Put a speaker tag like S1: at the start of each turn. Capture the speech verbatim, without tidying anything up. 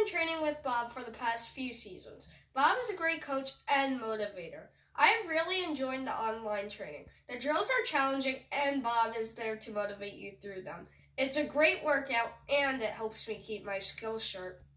S1: been training with Bob for the past few seasons. Bob is a great coach and motivator. I have really enjoyed the online training. The drills are challenging and Bob is there to motivate you through them. It's a great workout and it helps me keep my skills sharp.